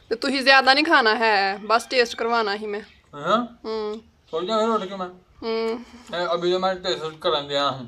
तो तू ही ज्यादा नहीं खाना है, बस टेस्ट करवाना ही मैं। हाँ थोड़ी जा रोटी क्यों मैं अभी तो मैं टेस्ट कर दिया हूँ।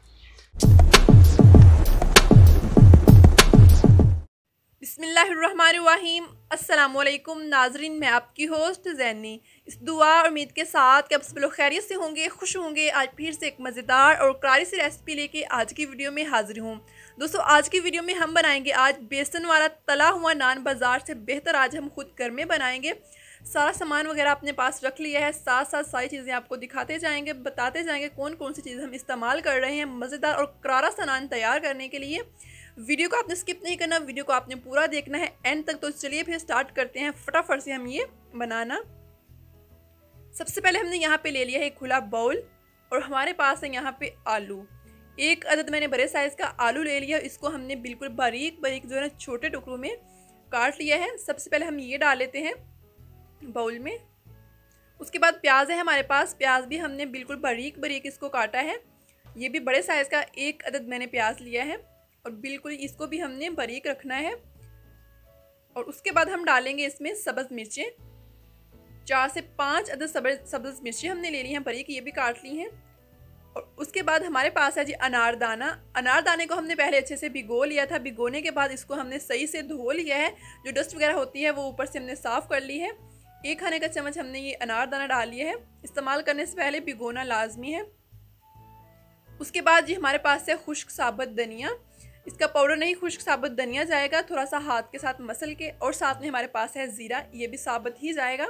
बिस्मिल्लाहिर्रहमानिर्रहीम। अस्सलाम वालेकुम नाजरीन, मैं आपकी होस्ट जैनी। इस दुआ और उम्मीद के साथ कि आप सब लोग खैरियत से होंगे, खुश होंगे। आज फिर से एक मज़ेदार और करारी सी रेसिपी लेके आज की वीडियो में हाजिर हूँ। दोस्तों, आज की वीडियो में हम बनाएंगे आज बेसन वाला तला हुआ नान। बाज़ार से बेहतर आज हम खुद घर में बनाएंगे। सारा सामान वगैरह अपने पास रख लिया है, साथ साथ सारी चीज़ें आपको दिखाते जाएंगे, बताते जाएंगे कौन कौन सी चीज़ें हम इस्तेमाल कर रहे हैं मज़ेदार और करारा सा नान तैयार करने के लिए। वीडियो को आपने स्किप नहीं करना, वीडियो को आपने पूरा देखना है एंड तक। तो चलिए फिर स्टार्ट करते हैं फटाफट से हम ये बनाना। सबसे पहले हमने यहाँ पे ले लिया है एक खुला बाउल और हमारे पास है यहाँ पे आलू। एक अदद मैंने बड़े साइज़ का आलू ले लिया। इसको हमने बिल्कुल बारीक बारीक जो है ना छोटे टुकड़ों में काट लिया है। सबसे पहले हम ये डाल लेते हैं बाउल में। उसके बाद प्याज है हमारे पास, प्याज भी हमने बिल्कुल बारीक बारीक इसको काटा है। ये भी बड़े साइज़ का एक अदद मैंने प्याज लिया है और बिल्कुल इसको भी हमने बारीक रखना है। और उसके बाद हम डालेंगे इसमें सब्ज़ मिर्चें। 4 से 5 अदद सब्ज़ मिर्चें हमने ले ली हैं बारीक, ये भी काट ली हैं। और उसके बाद हमारे पास है जी अनारदाना। अनारदाने को हमने पहले अच्छे से भिगो लिया था। भिगोने के बाद इसको हमने सही से धो लिया है। जो डस्ट वगैरह होती है वो ऊपर से हमने साफ़ कर ली है। 1 खाने का चम्मच हमने ये अनारदाना डाल लिया है। इस्तेमाल करने से पहले भिगोना लाजमी है। उसके बाद जी हमारे पास है खुश्क साबुत धनिया। इसका पाउडर नहीं, खुश्क साबुत धनिया जाएगा, थोड़ा सा हाथ के साथ मसल के। और साथ में हमारे पास है ज़ीरा, ये भी साबुत ही जाएगा।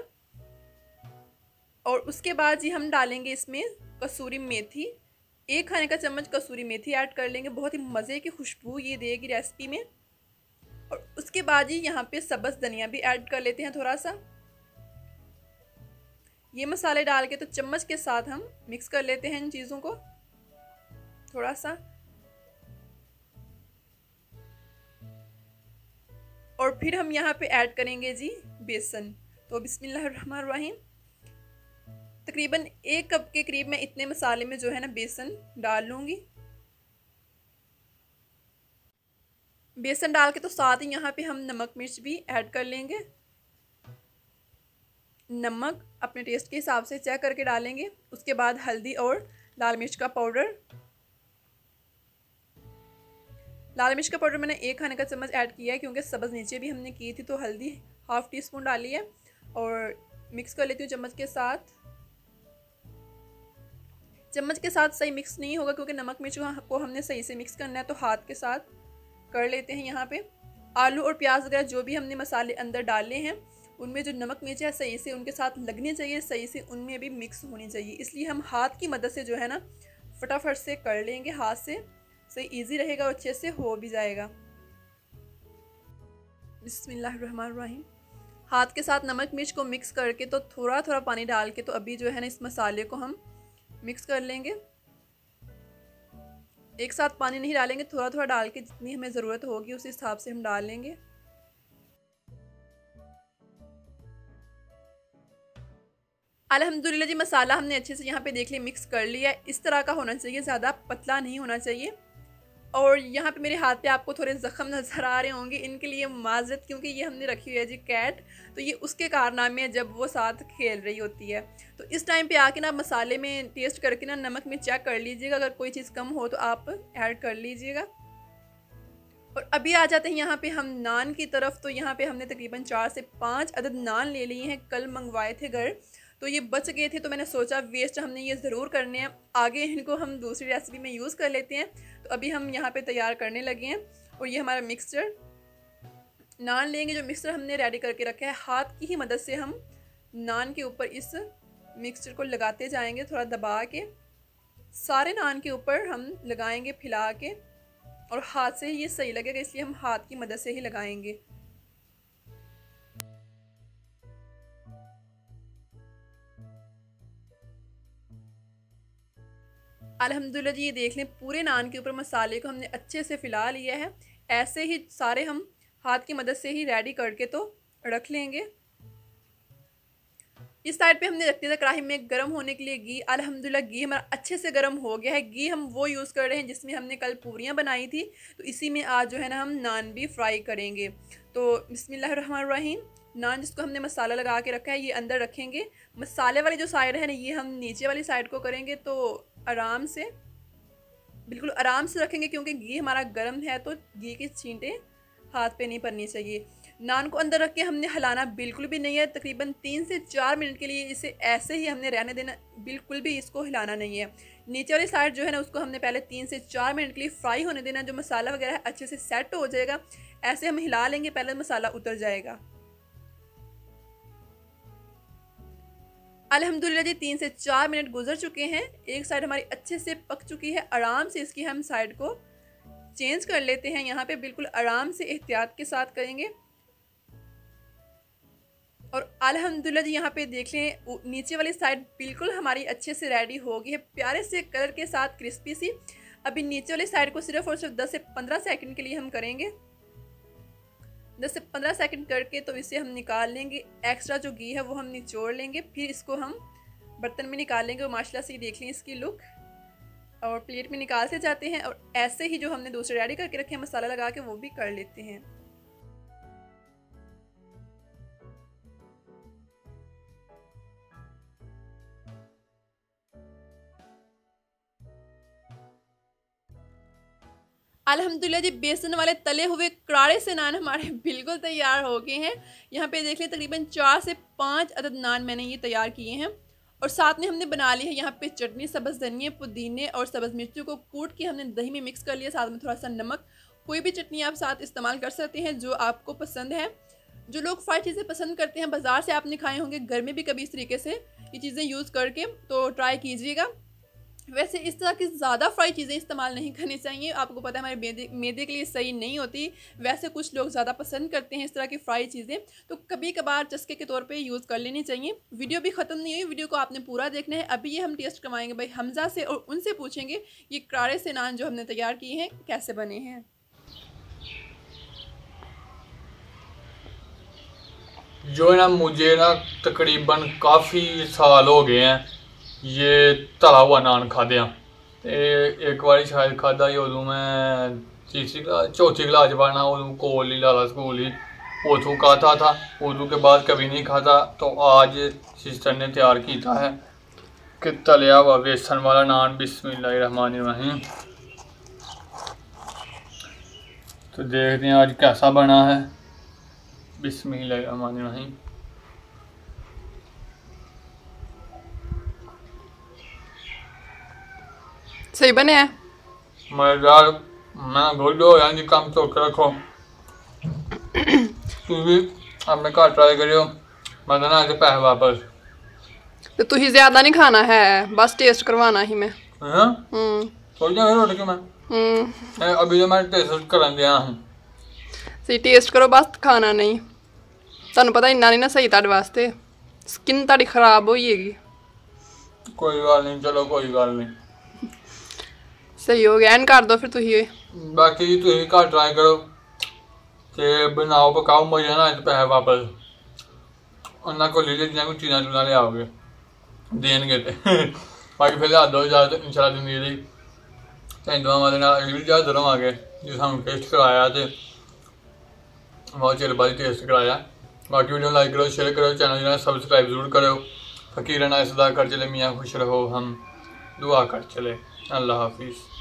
और उसके बाद जी हम डालेंगे इसमें कसूरी मेथी। 1 खाने का चम्मच कसूरी मेथी ऐड कर लेंगे, बहुत ही मज़े की खुशबू ये देगी रेसिपी में। और उसके बाद जी यहाँ पे सब्ज़ धनिया भी ऐड कर लेते हैं थोड़ा सा। ये मसाले डाल के तो चम्मच के साथ हम मिक्स कर लेते हैं इन चीज़ों को थोड़ा सा। और फिर हम यहाँ पे ऐड करेंगे जी बेसन। तो बिस्मिल्लाहिर्रहमानिर्रहीम। तकरीबन 1 कप के करीब मैं इतने मसाले में जो है ना बेसन डाल लूँगी। बेसन डाल के तो साथ ही यहाँ पे हम नमक मिर्च भी ऐड कर लेंगे। नमक अपने टेस्ट के हिसाब से चेक करके डालेंगे। उसके बाद हल्दी और लाल मिर्च का पाउडर। लाल मिर्च का पाउडर मैंने 1 खाने का चम्मच ऐड किया है क्योंकि सब्ज़ नीचे भी हमने की थी। तो हल्दी ½ टीस्पून डाली है और मिक्स कर लेती हूँ चम्मच के साथ। चम्मच के साथ सही मिक्स नहीं होगा क्योंकि नमक मिर्च को हमने सही से मिक्स करना है, तो हाथ के साथ कर लेते हैं। यहाँ पे आलू और प्याज वगैरह जो भी हमने मसाले अंदर डाले हैं उनमें जो नमक मिर्च है सही से उनके साथ लगनी चाहिए, सही से उनमें भी मिक्स होनी चाहिए। इसलिए हम हाथ की मदद से जो है ना फटाफट से कर लेंगे, हाथ से सही इजी रहेगा और अच्छे से हो भी जाएगा। बिस्मिल्लाहिर्रहमानिर्रहीम। हाथ के साथ नमक मिर्च को मिक्स करके तो थोड़ा थोड़ा पानी डाल के तो अभी जो है ना इस मसाले को हम मिक्स कर लेंगे। एक साथ पानी नहीं डालेंगे, थोड़ा थोड़ा डाल के जितनी हमें ज़रूरत होगी उस हिसाब से हम डाल लेंगे। अल्हम्दुलिल्लाह जी मसाला हमने अच्छे से यहाँ पे देख लिया, मिक्स कर लिया। इस तरह का होना चाहिए, ज़्यादा पतला नहीं होना चाहिए। और यहाँ पे मेरे हाथ पे आपको थोड़े ज़ख्म नज़र आ रहे होंगे, इनके लिए माजरत क्योंकि ये हमने रखी हुई है जी कैट। तो ये उसके कारनामे जब वो साथ खेल रही होती है। तो इस टाइम पे आके ना मसाले में टेस्ट करके ना नमक में चेक कर लीजिएगा, अगर कोई चीज़ कम हो तो आप ऐड कर लीजिएगा। और अभी आ जाते हैं यहाँ पे हम नान की तरफ। तो यहाँ पे हमने तकरीबन 4 से 5 अदद नान ले लिए हैं, कल मंगवाए थे घर। तो ये बच गए थे तो मैंने सोचा वेस्ट हमने ये ज़रूर करने हैं, आगे इनको हम दूसरी रेसिपी में यूज़ कर लेते हैं। तो अभी हम यहाँ पे तैयार करने लगे हैं। और ये हमारा मिक्सचर नान लेंगे, जो मिक्सचर हमने रेडी करके रखा है। हाथ की ही मदद से हम नान के ऊपर इस मिक्सचर को लगाते जाएंगे, थोड़ा दबा के सारे नान के ऊपर हम लगाएंगे फैला के। और हाथ से ही ये सही लगेगा, इसलिए हम हाथ की मदद से ही लगाएंगे। अल्हम्दुलिल्लाह जी ये देख लें पूरे नान के ऊपर मसाले को हमने अच्छे से फैला लिया है। ऐसे ही सारे हम हाथ की मदद से ही रेडी करके तो रख लेंगे। इस साइड पे हमने रख दिया था कढ़ाई में गर्म होने के लिए घी। अल्हम्दुलिल्लाह घी हमारा अच्छे से गर्म हो गया है। घी हम वो यूज़ कर रहे हैं जिसमें हमने कल पूरियाँ बनाई थी, तो इसी में आज जो है ना हम नान भी फ्राई करेंगे। तो बिस्मिल्लाहिर्रहमानिर्रहीम। नान जिसको हमने मसाला लगा के रखा है ये अंदर रखेंगे। मसाले वाली जो साइड है ना ये हम नीचे वाली साइड को करेंगे, तो आराम से, बिल्कुल आराम से रखेंगे क्योंकि घी हमारा गर्म है तो घी की छींटें हाथ पे नहीं पड़नी चाहिए। नान को अंदर रख के हमने हिलाना बिल्कुल भी नहीं है। तकरीबन 3 से 4 मिनट के लिए इसे ऐसे ही हमने रहने देना, बिल्कुल भी इसको हिलाना नहीं है। नीचे वाली साइड जो है ना उसको हमने पहले 3 से 4 मिनट के लिए फ्राई होने देना। जो मसाला वगैरह है अच्छे से सेट हो जाएगा, ऐसे हम हिला लेंगे, पहले मसाला उतर जाएगा। अल्हम्दुलिल्लाह जी 3 से 4 मिनट गुजर चुके हैं। एक साइड हमारी अच्छे से पक चुकी है। आराम से इसकी हम साइड को चेंज कर लेते हैं। यहाँ पे बिल्कुल आराम से एहतियात के साथ करेंगे। और अल्हम्दुलिल्लाह जी यहाँ पे देख लें नीचे वाली साइड बिल्कुल हमारी अच्छे से रेडी हो गई है, प्यारे से कलर के साथ क्रिस्पी सी। अभी नीचे वाली साइड को सिर्फ और सिर्फ 10 से 15 सेकंड के लिए हम करेंगे। 10 से 15 सेकंड करके तो इसे हम निकाल लेंगे। एक्स्ट्रा जो घी है वो हम निचोड़ लेंगे, फिर इसको हम बर्तन में निकाल लेंगे। और माशाल्लाह से देख लें इसकी लुक, और प्लेट में निकालते जाते हैं। और ऐसे ही जो हमने दूसरे रेडी करके रखे हैं मसाला लगा के वो भी कर लेते हैं। अल्हम्दुलिल्लाह जी बेसन वाले तले हुए करारे से नान हमारे बिल्कुल तैयार हो गए हैं। यहाँ पे देख लें तकरीबन 4 से 5 अदद नान मैंने ये तैयार किए हैं। और साथ में हमने बना ली है यहाँ पे चटनी, सब्ज़ धनिए, पुदीने और सब्ज़ मिर्चों को कूट के हमने दही में मिक्स कर लिया। साथ में थोड़ा सा नमक, कोई भी चटनी आप साथ इस्तेमाल कर सकते हैं जो आपको पसंद है। जो लोग फ्राई चीज़ें पसंद करते हैं, बाज़ार से आपने खाए होंगे, घर में भी कभी इस तरीके से ये चीज़ें यूज़ करके तो ट्राई कीजिएगा। वैसे इस तरह की ज़्यादा फ्राई चीज़ें इस्तेमाल नहीं करनी चाहिए, आपको पता है हमारे मैदे के लिए सही नहीं होती। वैसे कुछ लोग ज़्यादा पसंद करते हैं इस तरह की फ्राई चीज़ें, तो कभी कभार चस्के के तौर पे यूज़ कर लेनी चाहिए। वीडियो भी ख़त्म नहीं हुई, वीडियो को आपने पूरा देखना है। अभी ये हम टेस्ट करवाएंगे भाई हमज़ा से, और उनसे पूछेंगे ये करारे से नान जो हमने तैयार किए हैं कैसे बने हैं। जो है ना मुझे ना तकरीबन काफ़ी साल हो गए हैं ये तला हुआ नान खादे एक बार शायद खादा ही उदू मैं चौथी क्लास पढ़ना, उदू कोल ही लाला स्कूल ही उदू खाता था। उदू के बाद कभी नहीं खाता। तो आज सिस्टर ने तैयार किया है कि तलिया हुआ बेसन वाला नान। बिस्मिल्लाहिर्रहमानिर्रहीम। तो देखते हैं आज कैसा बना है। बिस्मिल्लाहिर्रहमानिर्रहीम। सही बने हैं मजेदार। मैं बोल दो यार जी काम तो रखो तू भी अपने घर ट्राई करियो। मैं ना आके पैसे वापस तो तुही ज्यादा नहीं खाना है, बस टेस्ट करवाना ही मैं। सोच जा रोटी क्यों मैं अभी तो मैं टेस्ट करन दिया हूं। सही टेस्ट करो, बस खाना नहीं। ਤੁਹਾਨੂੰ पता इन्ना नहीं ना सही ਤੁਹਾਡੇ वास्ते, स्किन ਤੁਹਾਡੀ खराब हो जाएगी। कोई गल नहीं, चलो कोई गल नहीं, सही हो गया। एंड कर दो फिर तुही। बाकी तुही घर ट्राई करो ते बनाओ पकाओ, मजा ना आए पैसे वापस उन्होंने को ले जिन्हें कोई चीज़ा चूज़ा ले आओगे देनगे ते बाकी फिर लिया दो इजाजत इंशाल्लाह जिंदगी दी दुआ वाले अगली भी इजाजत रवांगे जो सानू टेस्ट कराया तो बहुत चिर बाद टेस्ट कराया। बाकी वीडियो लाइक करो, शेयर करो, चैनल जो सब्सक्राइब जरूर करो। फकीराना सदा कर चले, मियाँ खुश रहो, हम दुआ कर चले। अल्लाह हाफिज़।